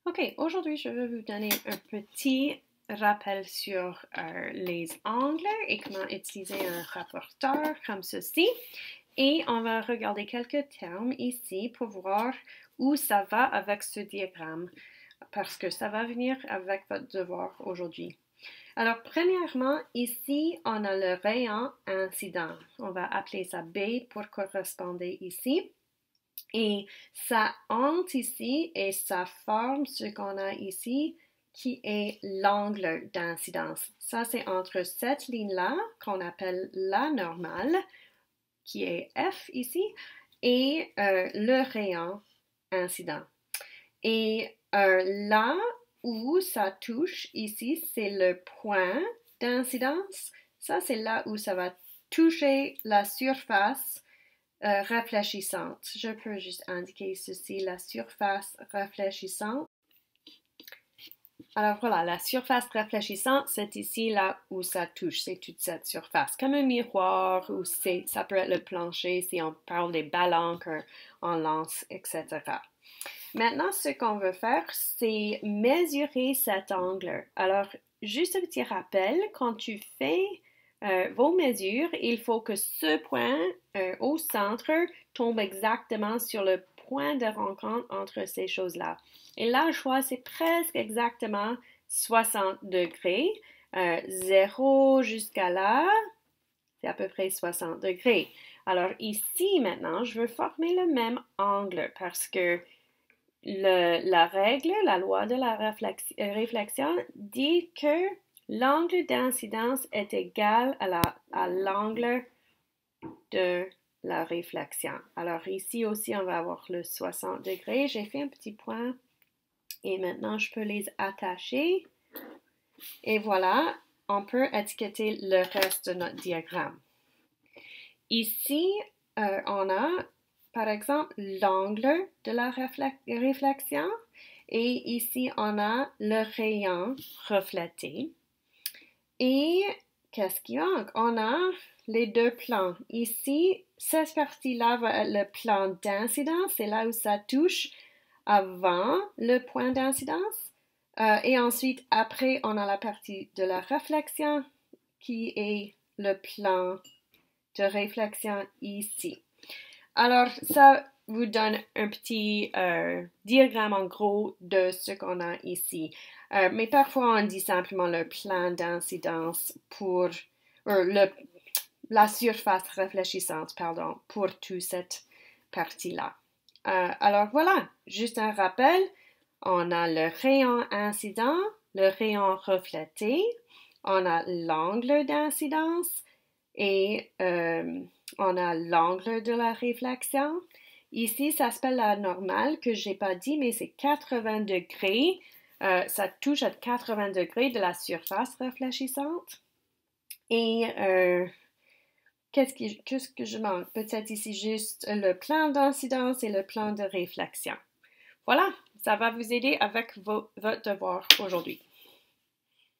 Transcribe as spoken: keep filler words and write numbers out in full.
OK, aujourd'hui, je vais vous donner un petit rappel sur euh, les angles et comment utiliser un rapporteur comme ceci. Et on va regarder quelques termes ici pour voir où ça va avec ce diagramme, parce que ça va venir avec votre devoir aujourd'hui. Alors, premièrement, ici, on a le rayon incident. On va appeler ça B pour correspondre ici. Et ça entre ici et ça forme ce qu'on a ici qui est l'angle d'incidence. Ça, c'est entre cette ligne-là qu'on appelle la normale, qui est F ici, et euh, le rayon incident. Et euh, là où ça touche ici, c'est le point d'incidence. Ça, c'est là où ça va toucher la surface euh, réfléchissante. Je peux juste indiquer ceci, la surface réfléchissante. Alors voilà, la surface réfléchissante, c'est ici là où ça touche, c'est toute cette surface, comme un miroir ou c'est, ça peut être le plancher si on parle des ballons qu'on lance, et cetera. Maintenant, ce qu'on veut faire, c'est mesurer cet angle. Alors, juste un petit rappel, quand tu fais euh, vos mesures, il faut que ce point euh, au centre tombe exactement sur le point de rencontre entre ces choses-là. Et là, je vois, c'est presque exactement soixante degrés. Euh, zéro jusqu'à là, c'est à peu près soixante degrés. Alors ici, maintenant, je veux former le même angle parce que le, la règle, la loi de la réflexion dit que l'angle d'incidence est égal à, la, à l'angle de la réflexion. Alors ici aussi, on va avoir le soixante degrés. J'ai fait un petit point et maintenant, je peux les attacher. Et voilà, on peut étiqueter le reste de notre diagramme. Ici, euh, on a, par exemple, l'angle de la réflexion. Et ici, on a le rayon reflété. Et qu'est-ce qu'il manque? On a les deux plans. Ici, cette partie-là va être le plan d'incidence. C'est là où ça touche avant le point d'incidence. Euh, et ensuite, après, on a la partie de la réflexion qui est le plan de réflexion ici. Alors, ça vous donne un petit euh, diagramme en gros de ce qu'on a ici. Euh, mais parfois, on dit simplement le plan d'incidence pour euh, le, la surface réfléchissante, pardon, pour toute cette partie-là. Euh, alors voilà, juste un rappel, on a le rayon incident, le rayon reflété, on a l'angle d'incidence et euh, on a l'angle de la réflexion. Ici, ça s'appelle la normale que je n'ai pas dit, mais c'est quatre-vingts degrés. Euh, ça touche à quatre-vingts degrés de la surface réfléchissante. Et euh, qu'est-ce, qui, qu'est-ce que je manque? Peut-être ici juste le plan d'incidence et le plan de réflexion. Voilà, ça va vous aider avec vos, votre devoir aujourd'hui.